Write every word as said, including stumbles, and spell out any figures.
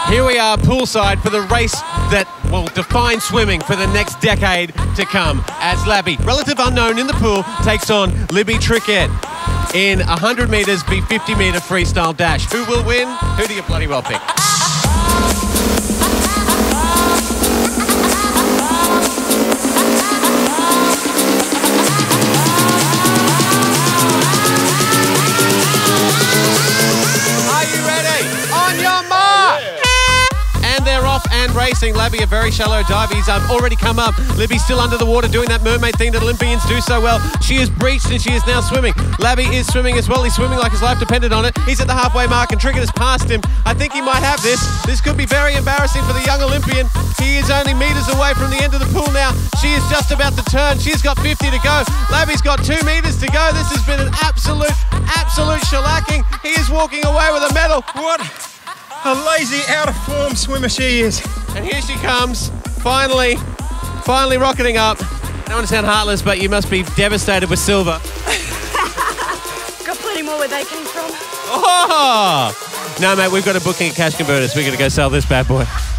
Here we are poolside for the race that will define swimming for the next decade to come, as Labby, relative unknown in the pool, takes on Libby Trickett in one hundred metres v fifty metre freestyle dash. Who will win? Who do you bloody well pick? Are you ready? On your mark! And they're off and racing. Labby, a very shallow dive. He's um, already come up. Libby's still under the water doing that mermaid thing that Olympians do so well. She is breached and she is now swimming. Labby is swimming as well. He's swimming like his life depended on it. He's at the halfway mark and Trickett has passed him. I think he might have this. This could be very embarrassing for the young Olympian. He is only metres away from the end of the pool now. She is just about to turn. She's got fifty to go. Labby's got two metres to go. This has been an absolute, absolute shellacking. He is walking away with a medal. What a lazy, out-of-form swimmer she is. And here she comes, finally, finally rocketing up. I don't want to sound heartless, but you must be devastated with silver. Got plenty more where they came from. Oh! No, mate, we've got a booking at Cash Converters. We're going to go sell this bad boy.